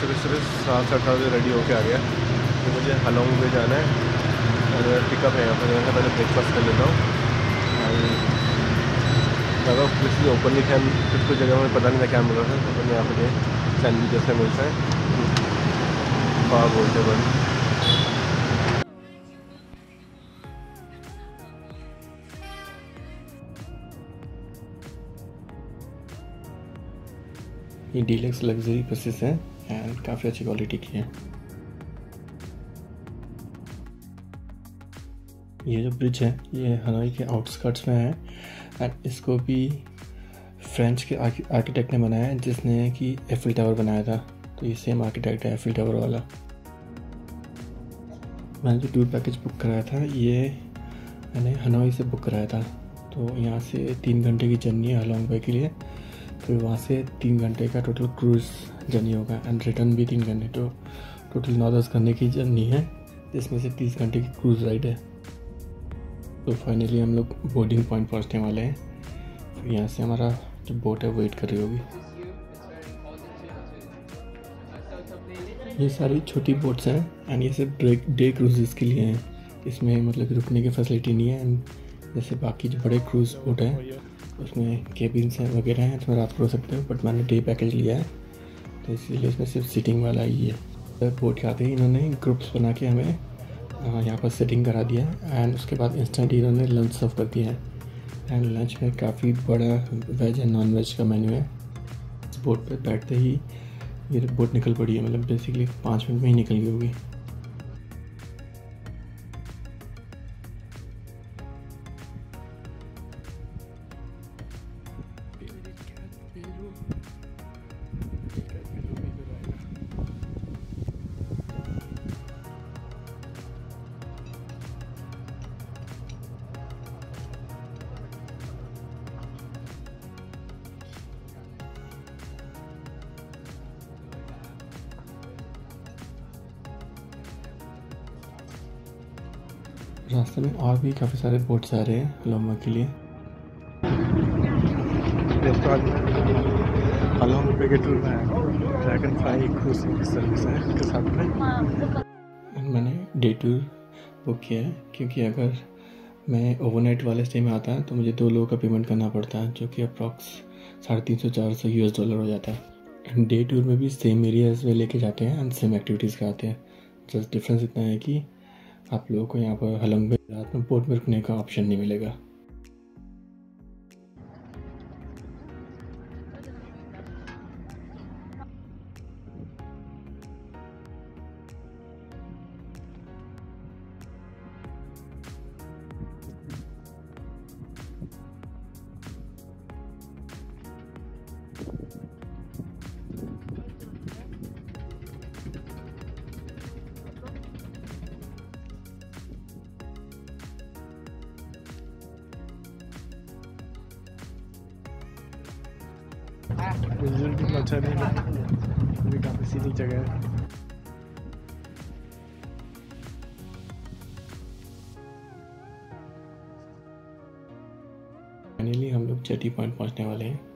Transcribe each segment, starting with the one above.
सुबह 7 से 8 बजे रेडी होके आ गया। तो मुझे हलोंग में जाना है, पिकअप है यहाँ पर। मैं पहले ब्रेकफास्ट कर लेता हूँ। ज़्यादा प्लेस ओपन नहीं था, कुछ जगह में पता नहीं था क्या मिल रहा था। तो मैं यहाँ पर सैंडविच जैसे मिलता है, पाव बोलते बन। ये डीलक्स लग्जरी बसेस हैं एंड काफ़ी अच्छी क्वालिटी की है। ये जो ब्रिज है ये हनोई के आउटस्कर्ट्स में है एंड इसको भी फ्रेंच के आर्किटेक्ट ने बनाया है, जिसने कि एफिल टावर बनाया था। तो ये सेम आर्किटेक्ट है एफिल टावर वाला। मैंने जो टूर पैकेज बुक कराया था ये मैंने हनोई से बुक कराया था। तो यहाँ से 3 घंटे की जर्नी है हलोंग बे के लिए। फिर वहाँ से 3 घंटे का टोटल क्रूज़ जर्नी होगा एंड रिटर्न भी 3 घंटे। तो टोटल 9-10 घंटे की जर्नी है, जिसमें से 30 घंटे की क्रूज़ राइड है। तो फाइनली हम लोग बोर्डिंग पॉइंट पहुँचने वाले हैं। फिर यहाँ से हमारा जो बोट है वेट कर रही होगी। ये सारी छोटी बोट्स हैं एंड ये सिर्फ डे क्रूज़ के लिए हैं। इसमें मतलब रुकने की फैसिलिटी नहीं है। एंड जैसे बाकी जो बड़े क्रूज़ बोट हैं उसमें केबिन्स हैं वगैरह हैं, तो मैं रात को रह सकते हो। बट मैंने डे पैकेज लिया है तो इसीलिए इसमें सिर्फ सीटिंग वाला ही है। बोट के आते ही इन्होंने ग्रुप्स बना के हमें यहाँ पर सेटिंग करा दिया एंड उसके बाद इंस्टेंट इन्होंने लंच सर्व कर दिया है। एंड लंच में काफ़ी बड़ा वेज एंड नॉन वेज का मेन्यू है। इस बोट पे बैठते ही ये बोट निकल पड़ी है, मतलब बेसिकली 5 मिनट में ही निकल गई होगी। रास्ते में और भी काफ़ी सारे बोट्स आ रहे हैं हलोंग के लिए। हलोंग पे के टूर में ड्रैगन फ्लाई क्रूज सर्विस है इसके साथ में। मैंने डे टूर बुक किया है क्योंकि अगर मैं ओवरनाइट वाले स्टे में आता है तो मुझे 2 लोगों का पेमेंट करना पड़ता है, जो कि अप्रॉक्स $350-400 US हो जाता है। एंड डे टूर में भी सेम एरियाज में लेके जाते हैं एंड सेम एक्टिविटीज़ कराते हैं। जस्ट डिफरेंस इतना है कि आप लोगों को यहाँ पर हलोंग में रात में बोट में रुकने का ऑप्शन नहीं मिलेगा। विजुअल भी अच्छा नहीं है, भी काफ़ी सीधी जगह है। फाइनली हम लोग जेटी पॉइंट पहुंचने वाले हैं।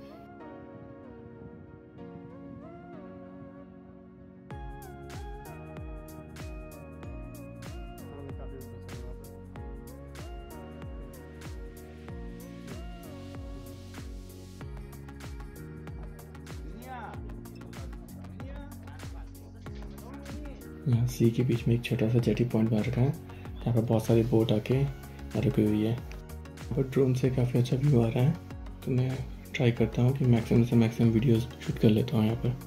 यहाँ सी के बीच में एक छोटा सा जेटी पॉइंट बन रखा है, यहाँ पर बहुत सारी बोट आके रुकी हुई है। पर ड्रोन से काफ़ी अच्छा व्यू आ रहा है, तो मैं ट्राई करता हूँ कि मैक्सिमम से मैक्सिमम वीडियोस शूट कर लेता हूँ यहाँ पर।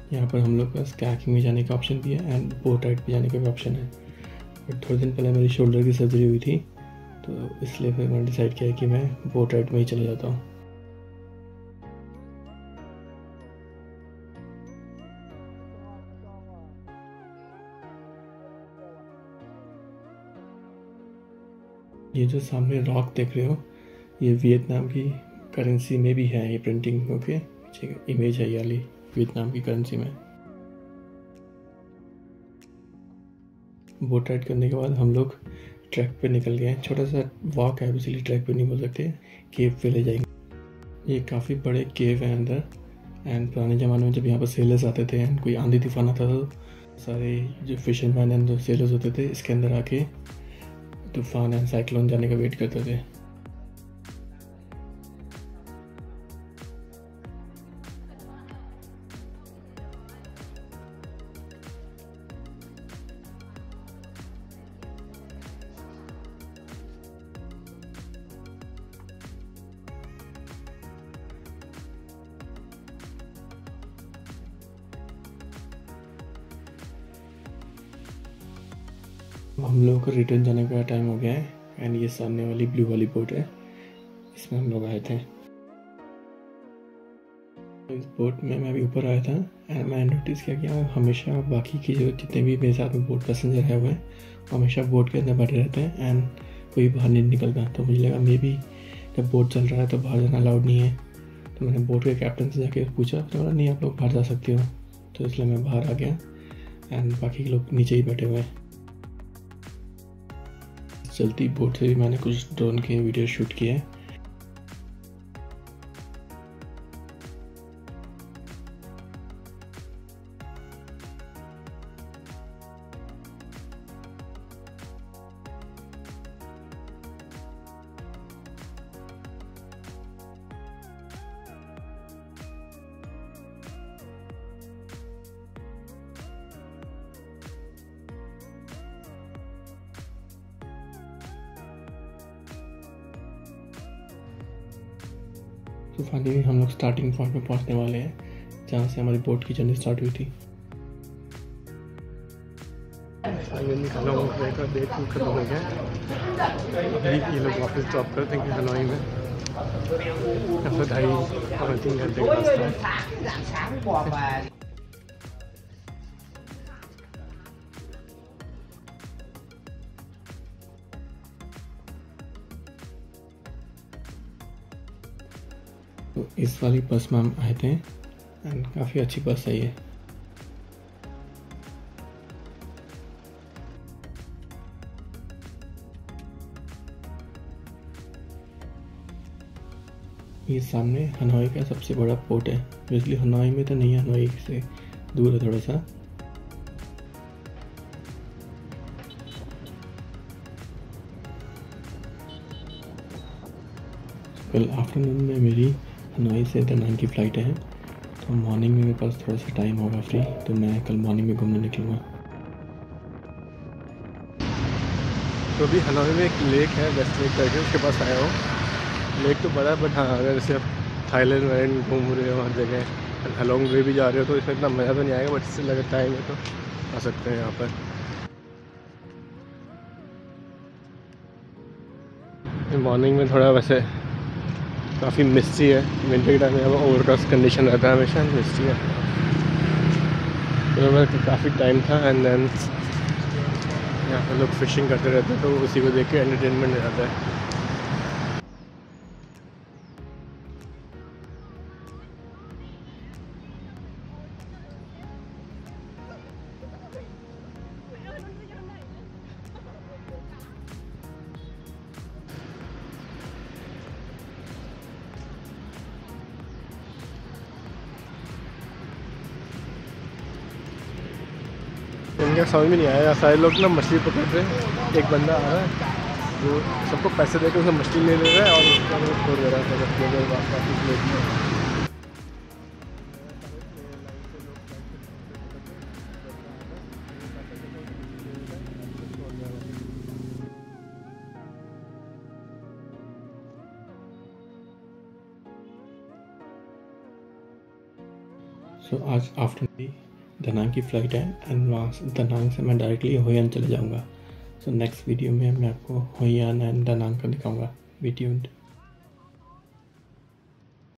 यहाँ पर हम लोग का कायाकिंग में जाने का ऑप्शन भी है एंड बोट राइड पे जाने का भी ऑप्शन है। बट थोड़े दिन पहले मेरी शोल्डर की सर्जरी हुई थी, तो इसलिए फिर मैंने डिसाइड किया कि मैं बोट राइड में ही चले जाता हूँ। ये जो सामने रॉक देख रहे हो, ये वियतनाम की करेंसी में भी है, ये प्रिंटिंग ओके, इमेज है ये वाली वियतनाम की करेंसी में। बोट राइड करने के बाद हम लोग ट्रैक पे निकल गए हैं। छोटा सा वॉक है, इसीलिए ट्रैक पे नहीं बोल सकते, केव पे ले जाएंगे। ये काफ़ी बड़े केव है अंदर एंड पुराने ज़माने में जब यहाँ पर सेलर्स आते थे एंड कोई आंधी तूफान आता था, तो सारे जो फिशरमैन एंड जो सेलर्स होते थे इसके अंदर आके तूफान एंड साइक्लोन जाने का वेट करते थे। हम लोगों को रिटर्न जाने का टाइम हो गया है एंड ये सामने वाली ब्लू वाली बोट है, इसमें हम लोग आए थे। इस बोट में मैं भी ऊपर आया था एंड मैंने नोटिस किया कि हमेशा बाकी की जो जितने भी मेरे साथ में बोट पैसेंजर है हुए हमेशा बोट के अंदर बैठे रहते हैं एंड कोई बाहर नहीं निकलता। तो मुझे लगा मे बी जब बोट चल रहा है तो बाहर जाना अलाउड नहीं है। तो मैंने बोट के कैप्टन से जाके पूछा, तो बोला नहीं आप लोग बाहर जा सकते हो। तो इसलिए मैं बाहर आ गया एंड बाकी लोग नीचे ही बैठे हुए हैं। चलती बोट से भी मैंने कुछ ड्रोन के वीडियो शूट किए हैं। तो फाइनली हम लोग स्टार्टिंग पॉइंट पे पहुंचने वाले हैं जहाँ से हमारी बोट की जर्नी स्टार्ट हुई थी। फाइनली हनोई का डे 2 खत्म हो गया। अभी ये लोग वापस ड्रॉप कर देंगे हनोई में। ऐसा 2.5 घंटे का रास्ता है। तो इस वाली बस में हम आए थे एंड काफ़ी अच्छी बस है ये। ये सामने हनोई का सबसे बड़ा पोर्ट है। बेसिकली हनोई में तो नहीं है, हनोई से दूर है थोड़ा सा। कल आफ्टरनून में मेरी हनोई से दनान की फ़्लाइट है, तो मॉर्निंग में मेरे पास थोड़ा सा टाइम होगा फ्री, तो मैं कल मॉर्निंग में घूमने निकलूँगा। तो अभी हनोई में एक लेक है, वेस्ट लेक करके, उसके पास आया हूँ। लेक तो बड़ा है बट हाँ, अगर जैसे आप थाईलैंड वाइलैंड घूम रहे हो हर जगह हेलोंग वे भी जा रहे हो तो इसमें इतना मज़ा तो नहीं आएगा, बट इससे लगे टाइम है तो आ सकते हैं यहाँ पर। मॉर्निंग में थोड़ा वैसे काफ़ी मिस्टी है, विंटर के टाइम में ओवरकास्ट कंडीशन रहता है हमेशा, मिस्टी है। तो मेरे काफ़ी टाइम था एंड देन यहाँ पर लोग फिशिंग करते रहते हैं, तो उसी को देख के एंटरटेनमेंट हो जाता है। इनका समझ में नहीं आया, सारे लोग ना मछली पकड़ रहे हैं। एक बंदा आ रहा है जो सबको पैसे देकर उसे मछली ले रहा है और उसका वो छोड़ दे रहा है वापस लेक में। सो आज आफ्टरनून दनांग की फ़्लाइट है एंड वहाँ से दनांग से मैं डायरेक्टली होयान चले जाऊँगा। सो नेक्स्ट वीडियो में मैं आपको होयान एंड दनांग का दिखाऊँगा। Be tuned.